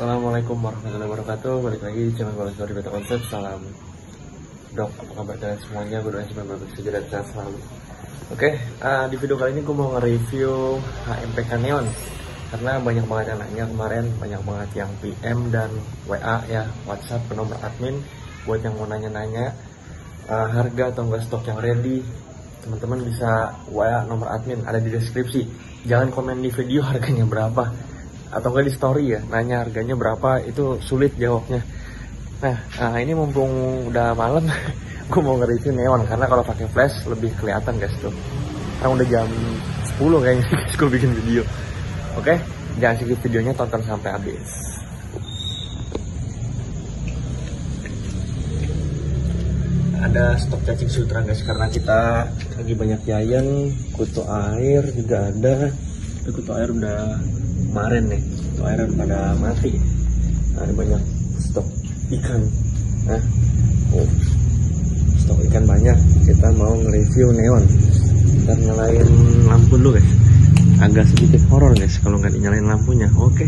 Assalamualaikum warahmatullahi wabarakatuh. Balik lagi di channel Gola Story Beta Konsep. Salam dok, apa kabar kalian semuanya? Gue doain semoga baik saja dan sehat selalu. Oke, di video kali ini gue mau nge-review HMPK Neon. Karena banyak banget yang nanya kemarin, banyak banget yang PM dan WA ya, WhatsApp ke nomor admin. Buat yang mau nanya-nanya harga atau enggak stok yang ready, teman-teman bisa WA nomor admin, ada di deskripsi. Jangan komen di video harganya berapa, atau enggak di story ya, nanya harganya berapa, itu sulit jawabnya. Nah, ini mumpung udah malam gue mau nge-review Neon, karena kalau pakai flash lebih kelihatan guys tuh. Sekarang udah jam 10 kayaknya guys gue bikin video. Oke, jangan skip videonya, tonton sampai habis. Ada stok cacing sutra guys, karena kita lagi banyak giant. Kutu air juga ada, tapi kutu air udah kemarin nih, kutu air udah pada mati. Nah, ada banyak stok ikan. Nah, stok ikan banyak. Kita mau nge-review Neon. Kita nyalain lampu dulu guys, agak sedikit horor guys kalau nggak dinyalain lampunya. Oke.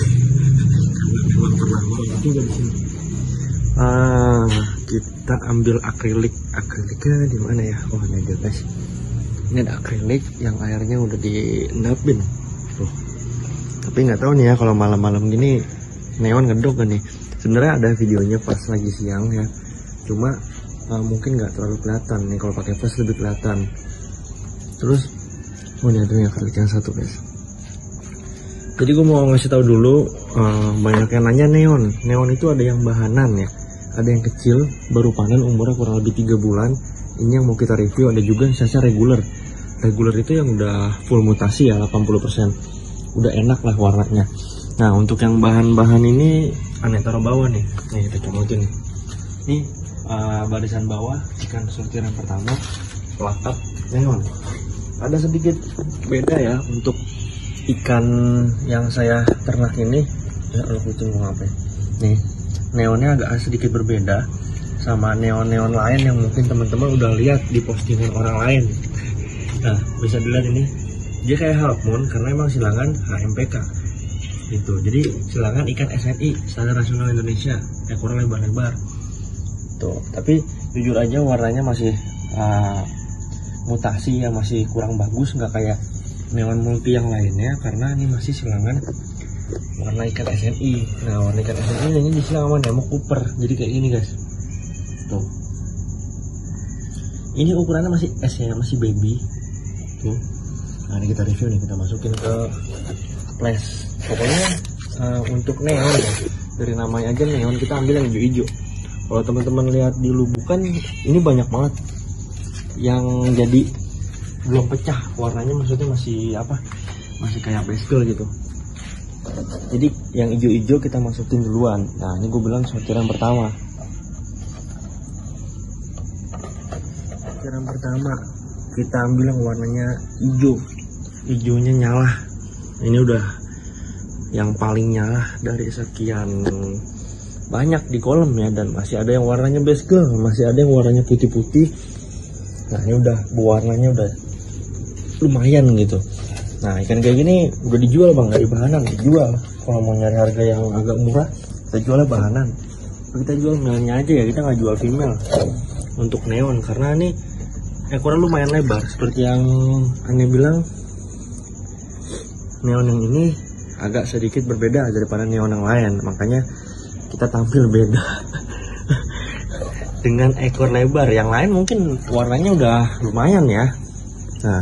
Kita ambil akriliknya di mana ya? Oh, ini ada guys. Ini ada akrilik yang airnya udah diendapin tuh. Tapi nggak tahu nih ya, kalau malam-malam gini Neon ngedok kan nih. Sebenarnya ada videonya pas lagi siang ya, cuma mungkin nggak terlalu kelihatan nih, kalau pakai flash lebih kelihatan. Terus ini ada yang akrilik yang satu guys. Jadi gue mau ngasih tahu dulu, banyak yang nanya Neon itu ada yang bahanan ya, ada yang kecil baru panen umurnya kurang lebih 3 bulan. Ini yang mau kita review. Ada juga yang size regular itu yang udah full mutasi ya, 80%, udah enak lah warnanya. Nah, untuk yang bahan-bahan ini aneh taruh bawah nih kita comotin nih. Ini barisan bawah ikan sortiran pertama, plakat Neon. Ada sedikit beda ya untuk ikan yang saya ternak ini ya. Kalau kucing mau ngapain nih, neonnya agak sedikit berbeda sama neon-neon lain yang mungkin teman-teman udah lihat di postingan orang lain. Nah, bisa dilihat ini dia kayak half moon karena emang silangan HMPK itu. Jadi silangan ikan SNI, Standar Nasional Indonesia, ekornya lebar-lebar tuh. Tapi jujur aja warnanya masih mutasi ya, masih kurang bagus, nggak kayak neon multi yang lainnya, karena ini masih silangan warna ikan SNI. Nah, warna ikan SNI ini disilang sama Nemo Cooper, jadi kayak gini guys tuh. Ini ukurannya masih S ya, masih baby tuh. Nah, ini kita review nih, kita masukin ke flash. Pokoknya untuk Neon ya, dari namanya aja Neon, kita ambil yang hijau-hijau. Kalau teman-teman lihat di lubukan ini banyak banget yang jadi belum pecah warnanya, maksudnya masih apa, masih kayak baskel gitu. Jadi yang hijau-hijau kita masukin duluan. Nah, ini gue bilang sortiran pertama. Sortiran pertama kita ambil yang warnanya hijau, hijaunya nyala. Ini udah yang paling nyala dari sekian banyak di kolom ya, dan masih ada yang warnanya baskel, masih ada yang warnanya putih-putih. Nah, ini udah warnanya udah lumayan gitu. Nah, ikan kayak gini udah dijual bang, nggak di bahanan, dijual. Kalau mau nyari harga yang agak murah, kita jualnya bahanan. Kita jual male-nya aja ya, kita nggak jual female untuk Neon, karena ini ekornya lumayan lebar. Seperti yang Ane bilang, Neon yang ini agak sedikit berbeda daripada Neon yang lain, makanya kita tampil beda dengan ekor lebar. Yang lain mungkin warnanya udah lumayan ya. Nah,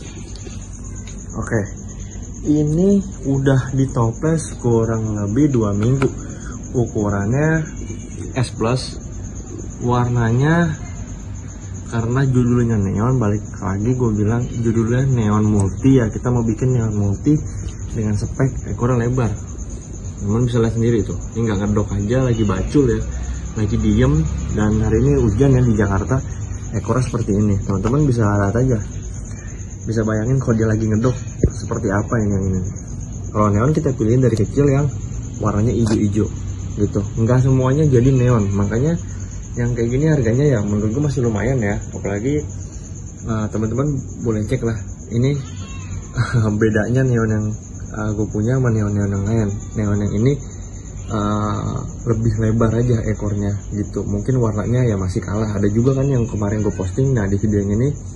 oke. Ini udah ditoples kurang lebih 2 minggu. Ukurannya S plus. Warnanya, karena judulnya Neon, balik lagi gue bilang judulnya Neon Multi ya, kita mau bikin Neon Multi dengan spek ekornya lebar. Teman bisa lihat sendiri tuh, ini nggak ngedok aja, lagi bacul ya, lagi diem. Dan hari ini hujan ya di Jakarta, ekornya seperti ini. Teman-teman bisa lihat aja, bisa bayangin kalau dia lagi ngedok seperti apa yang ini. Kalau Neon kita pilihin dari kecil yang warnanya hijau-hijau gitu, nggak semuanya jadi Neon. Makanya yang kayak gini harganya ya menurut gue masih lumayan ya. Apalagi teman-teman boleh cek lah ini bedanya Neon yang gue punya sama neon yang lain. Neon yang ini lebih lebar aja ekornya gitu. Mungkin warnanya ya masih kalah. Ada juga kan yang kemarin gue posting. Nah di video yang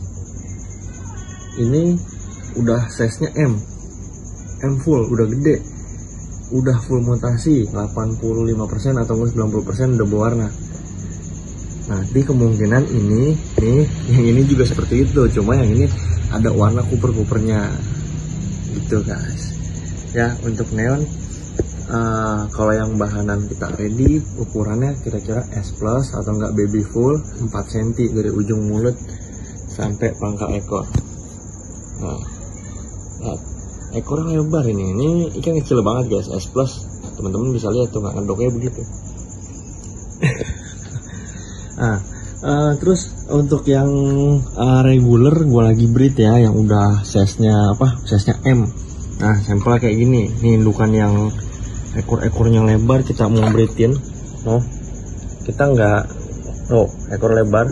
ini udah size nya M full, udah gede, udah full mutasi 85% atau 90% udah berwarna. Nanti kemungkinan ini yang ini juga seperti itu, cuma yang ini ada warna kuper-kupernya gitu guys. Ya untuk neon kalau yang bahanan kita ready, ukurannya kira-kira S plus atau enggak baby full 4 cm dari ujung mulut sampai pangkal ekor. Nah, ekornya lebar ini ikan kecil banget guys, S plus. Teman-teman bisa lihat tuh, nggak ngedoknya begitu. Nah, terus untuk yang regular gue lagi breed ya, yang udah size-nya M. Nah, sampelnya kayak gini. Nih indukan yang ekor-ekornya lebar kita mau breedin. No, kita nggak, ekor lebar.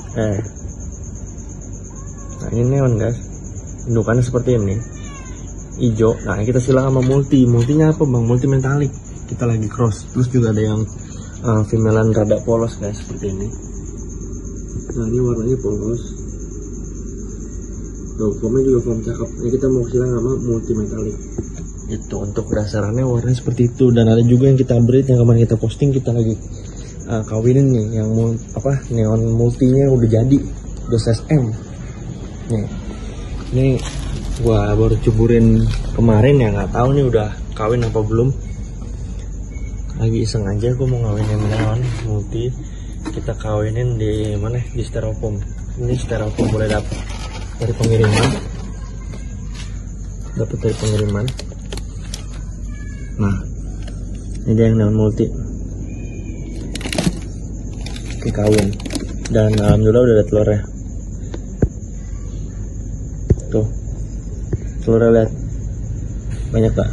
Nah ini neon guys, indukannya seperti ini, hijau. Nah kita silang sama multinya apa bang? Multi metalik. Kita lagi cross. Terus juga ada yang femalean rada polos guys, seperti ini. Nah ini warnanya polos. Tuh, formnya juga form cakep. Ini kita mau silang sama multi metalik. Itu untuk dasarannya warnanya seperti itu. Dan ada juga yang kita breed, yang kemarin kita posting, kita lagi kawinin nih, yang neon multinya udah jadi, udah size M. Nih, ini gua baru cuburin kemarin ya, nggak tahu nih udah kawin apa belum. Lagi iseng aja gua mau ngawinin neon multi. Kita kawinin di mana? Di styrofoam. Ini styrofoam boleh dapat dari pengiriman. Nah, ini dia yang neon multi. Oke, kawin. Dan alhamdulillah udah ada telurnya. Tuh, telurnya lihat. Banyak gak?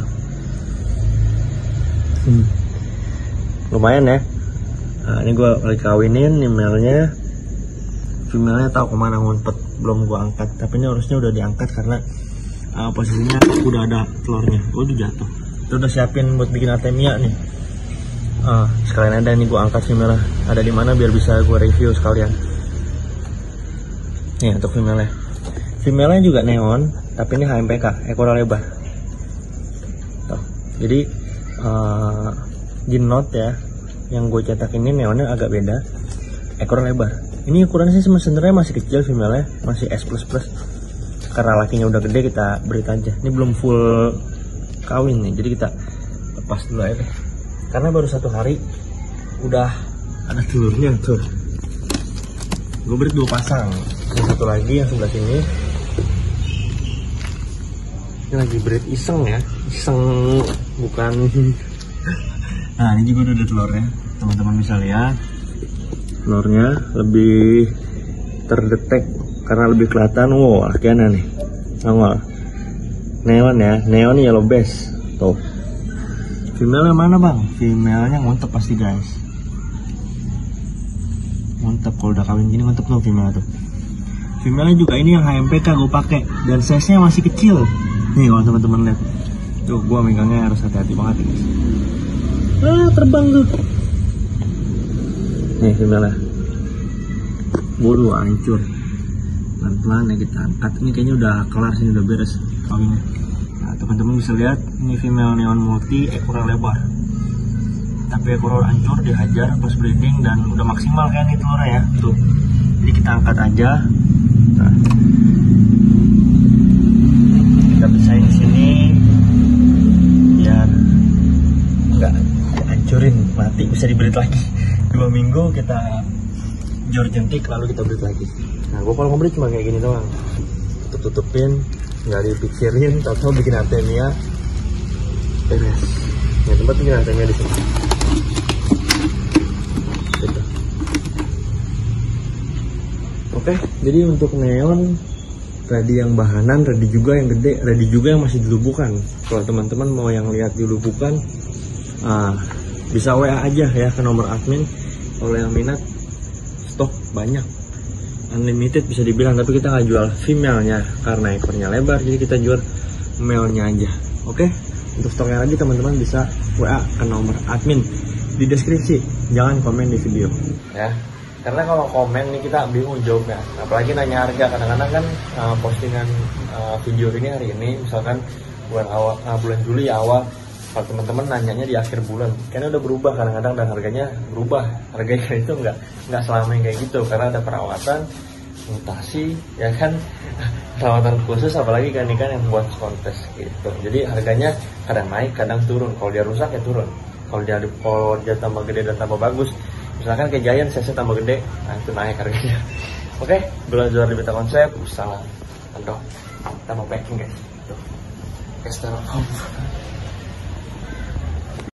Lumayan ya. Nah, ini gue lagi kawinin nih male-nya. Female-nya tahu kemana ngumpet, belum gue angkat. Tapi ini harusnya udah diangkat karena posisinya udah ada telurnya. Udah jatuh. Kita udah siapin buat bikin artemia nih. Sekalian ada nih gue angkat female ada di mana biar bisa gue review sekalian. Nih untuk female-nya juga neon, tapi ini HMPK, ekor lebar. Tuh. Jadi Ginot ya, yang gue cetak ini neonnya agak beda, ekor lebar. Ini ukurannya sih sebenarnya masih kecil, female-nya masih S++. Karena lakinya udah gede kita breed aja. Ini belum full kawin nih, jadi kita lepas dulu aja deh. Karena baru 1 hari udah ada telurnya tuh. Gue breed 2 pasang. Yang satu lagi yang sebelah sini. Ini lagi breed iseng ya, iseng bukan. Nah ini juga udah ada telurnya, teman-teman bisa lihat. Telurnya lebih terdetek karena lebih kelihatan. Wow, lakiannya nih, nongol. Neon ya, neon yellow base. Tuh. Female mana bang? Female-nya nguntep pasti guys. Nguntep, kalau udah kawin gini nguntep tuh female tuh. Female-nya juga ini yang HMPK gue pakai dan size-nya masih kecil. Nih kalau teman-teman lihat. Tuh, gue megangnya harus hati-hati banget guys. Terbang tuh. Nih female-nya. Waduh, hancur. Pelan-pelan ya kita angkat. Ini kayaknya udah kelar sini, udah beres kawinnya. Nah, teman-teman bisa lihat ini female neon multi, ekornya lebar. Tapi ekor hancur, dihajar pas breeding dan udah maksimal kan nih telurnya ya. Tuh. Jadi kita angkat aja. Nah. Kita pisahin di sini biar nggak hancurin, mati, bisa dibreed lagi. 2 minggu kita jor jentik lalu kita breed lagi. Nah, gue kalau ngobrol cuma kayak gini doang, tutupin, nggak dipikirin, tahu bikin artemia, beres. Ya tempat bikin artemia di sini. Gitu. Oke, jadi untuk neon, ready yang bahanan, ready juga yang gede, ready juga yang masih dilubukan. Kalau teman-teman mau yang lihat dilubukan, bisa WA aja ya ke nomor admin. Kalau yang minat, stok banyak. Unlimited bisa dibilang, tapi kita nggak jual female-nya karena ekornya lebar, jadi kita jual male-nya aja. Oke, Untuk stoknya lagi teman-teman bisa WA ke nomor admin di deskripsi, jangan komen di video ya, karena kalau komen nih kita bingung jawabnya, apalagi nanya harga. Kadang-kadang kan postingan video ini hari ini misalkan bulan Juli awal, kalau teman-teman nanyanya di akhir bulan, karena udah berubah kadang-kadang dan harganya berubah. Harganya itu nggak selamanya kayak gitu, karena ada perawatan, mutasi, ya kan, perawatan khusus, apalagi kan ini kan yang buat kontes gitu. Jadi harganya kadang naik, kadang turun. Kalau dia rusak ya turun. Kalau dia tambah gede dan tambah bagus, misalkan kayak Giant size tambah gede, nah itu naik harganya. Oke, belajar di Beta Konsep, salah, tambah packing guys. Tuh,